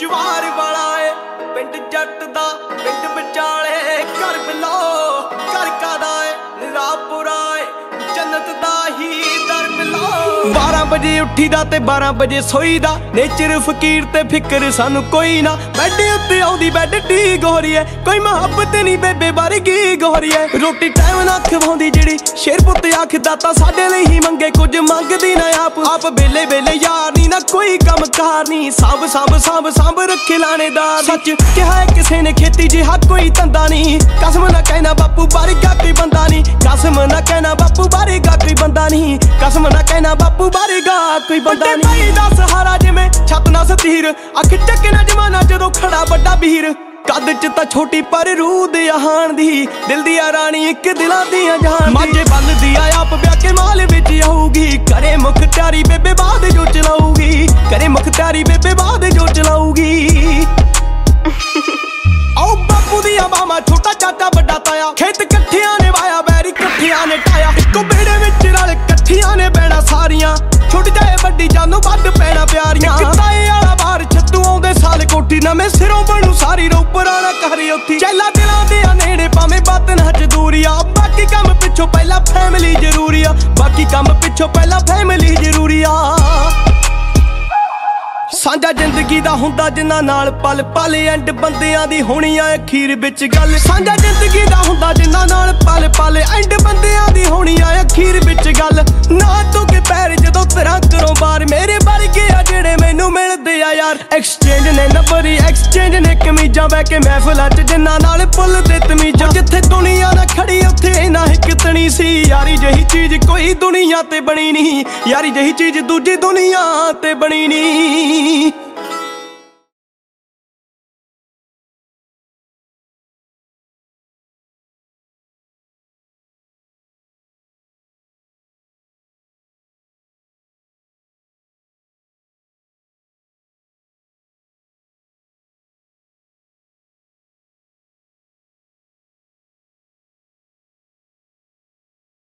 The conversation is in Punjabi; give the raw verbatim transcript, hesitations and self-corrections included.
ਜਵਾਰ ਵਾਲਾ ਏ ਪਿੰਡ ਜੱਟ ਦਾ ਪਿੰਡ ਵਿਚਾਲੇ ਘਰ ਬਿਲੋ ਘਰ ਕਾਦਾ ਏ ਨਿਰਾਪੁਰਾ ਏ ਜੰਨਤ ਦਾ ਹੀ ਦਰ ਮਿਲੋ। ਬਾਰਾਂ ਵਜੇ ਉੱਠੀਦਾ ਤੇ ਬਾਰਾਂ ਵਜੇ ਸੋਈਦਾ ਨੇਚਰ ਫਕੀਰ ਤੇ ਫਿਕਰ ਸਾਨੂੰ ਕੋਈ ਨਾ। ਬੈੱਡ ਉੱਤੇ ਆਉਂਦੀ ਬੈੱਡ ਟੀ ਗੋਰੀਏ ਕੋਈ ਮੁਹੱਬਤ ਨਹੀਂ ਬੇਬੇ ਵਰਗੀ ਗੋਰੀਏ। ਰੋਟੀ ਟਾਈਮ ਨਾਲ ਖਵਾਉਂਦੀ ਜਿਹੜੀ ਸ਼ੇਰ ਪੁੱਤ ਆਖਦਾ ਤਾਂ ਸਾਡੇ ਲਈ ਹੀ ਮੰਗੇ ਕੁਝ ਮੰਗਦੀ ਨਾ ਆਪ ਆਪ ਵੇਲੇ ਵੇਲੇ ਯਾਰ ਨਹੀਂ ਨਾ ਕੋਈ ਕੰਮ ਕਾਰ ਨਹੀਂ ਸਭ ਸਭ ਸਭ ਸਭ ਰੱਖੇ ਲਾਣੇਦਾਰ। ਸੱਚ ਕਿਹਾ ਕਿਸੇ ਨੇ ਖੇਤੀ ਜਿਹਾ ਕੋਈ ਧੰਦਾ ਨਹੀਂ ਕਸਮ ਨਾ ਕਹਿਣਾ ਬਾਪੂ ਵਰਗਾ ਕੋਈ ਬੰਦਾ ਨਹੀਂ ਕਸਮ ਨਾ ਕਹਿਣਾ ਬਾਪੂ ਵਰਗਾ ਕੋਈ ਬੰਦਾ ਨਹੀਂ ਕਸਮ ਨਾ ਕਹਿਣਾ ਬਾਪੂ ਵਰਗਾ ਕੋਈ ਬੰਦਾ ਨਹੀਂ। ਭਾਈ ਦਾ ਸਹਾਰਾ ਜਿਵੇਂ ਛੱਤ ਨਾ ਸਤੀਰ ਅੱਖ ਚੱਕੇ ਨਾ ਜਮਾਨਾ ਜਦੋਂ ਖੜਾ ਵੱਡਾ ਵੀਰ। ਕੱਦ ਚ ਤਾਂ ਛੋਟੀ ਪਰ ਰੂਹ ਦੇ ਆਹਾਨ ਦੀ ਦਿਲ ਦੀ ਆ ਰਾਣੀ ਇੱਕ ਦਿਲਾਂ ਦੀਆਂ ਜਾਨ ਮਾਝੇ ਬੱਲਦੀ ਆ ਆਪ ਵਿਆਹ ਕੇ ਮਾਲ ਵਿੱਚ ਆਊਗੀ ਕਰੇ ਮੁਖਤਿਆਰੀ ਬੇਬੇ ਬਾਦ ਜੋ ਚਲਾਊਗੀ ਕਰੇ ਮੁਖਤਿਆਰੀ ਬੇਬੇ ਬਾਦ ਜੋ ਚਲਾਊਗੀ। ਆਓ ਬਾਪੂ ਦੀਆਂ ਬਾਵਾਂ ਛੋਟਾ ਚਾਚਾ ਵੱਡਾ ਤਾਇਆ ਖੇਤ ਇਕੱਠਿਆਂ ਨੇ ਵਾਇਆ ਬੈਰੀ ਇਕੱਠਿਆਂ ਨੇ ਟਾਇਆ ਇੱਕੋ ਬੇੜੇ ਵਿੱਚ ਰਲ ਇਕੱਠਿਆਂ ਨੇ ਬਹਿਣਾ ਸਾਰੀਆਂ ਛੁੱਟ ਜਾਏ ਵੱਡੀ ਜਾਨੋਂ ਵੱਧ ਪੈਣਾ ਪਿਆਰੀਆਂ। ਇੱਕ ਤਾਏ ਵਾਲਾ ਬਾਹਰ ਛੱਤੂ ਆਉਂਦੇ ਸਾਲ ਕੋਠੀ ਨਵੇਂ ਸਿਰੋਂ ਬਣੂ ਸਾਰੀ ਰੋ ਪੁਰਾਣਾ ਘਰ ਉੱਥੀ ਚੈਲਾ ਦਿਲਾਂ ਦੇ ਨੇੜੇ ਭਾਵੇਂ ਬਾਤ ਨਾ ਜ਼ਰੂਰੀ ਆ ਬਾਕੀ ਕੰਮ ਪਿੱਛੋਂ ਪਹਿਲਾਂ ਫੈਮਿਲੀ ਜ਼ਰੂਰੀ ਆ ਬਾਕੀ ਕੰਮ ਪਿੱਛੋਂ ਪਹਿਲਾਂ ਫੈਮਿਲੀ ਜ਼ਰੂਰੀ ਆ। ਸਾਂਝਾ ਜ਼ਿੰਦਗੀ ਦਾ ਹੁੰਦਾ ਜਿੰਨਾ ਨਾਲ ਪਲ ਪਲ ਐਂਡ ਬੰਦਿਆਂ ਦੀ ਹੋਣੀ ਆ ਅਖੀਰ ਵਿੱਚ ਗੱਲ ਸਾਂਝਾ ਜ਼ਿੰਦਗੀ ਦਾ ਹੁੰਦਾ ਜਿੰਨਾ ਨਾਲ ਪਲ ਪਲ ਐਂਡ ਬੰਦਿਆਂ ਦੀ ਹੋਣੀ ਆ ਅਖੀਰ ਵਿੱਚ ਗੱਲ। ਨਾ ਤੂੰ ਕਿ ਪੈਰ ਜਦੋਂ ਤੇਰਾ ਕਰੋ ਬਾਰ ਮੇਰੇ ਵਰਗੇ ਆ ਜਿਹੜੇ ਮੈਨੂੰ ਮਿਲਦੇ ਆ ਯਾਰ ਐਕਸਚੇਂਜ ਨੇ ਨੰਬਰੀ ਐਕਸਚੇਂਜ ਨੇ ਕਮੀਜ਼ਾਂ ਬਹਿ ਕੇ ਮਹਿਫਲਾਂ ਚ ਜਿੰਨਾ ਨਾਲ ਪੁੱਲ ਦੇ ਤਮੀਜ਼ਾਂ ਜਿੱਥੇ ਦੁਨੀਆ ਨਾ ਖੜੀ ਉੱਥੇ ਨਾ ਹਿੱਕਤਣੀ ਸੀ ਯਾਰੀ ਜਹੀ ਚੀਜ਼ ਕੋਈ ਦੁਨੀਆ ਤੇ ਬਣੀ ਨਹੀਂ ਯਾਰੀ ਜਹੀ ਚੀਜ਼ ਦੂਜੀ ਦੁਨੀਆ ਤੇ ਬਣੀ ਨਹੀਂ।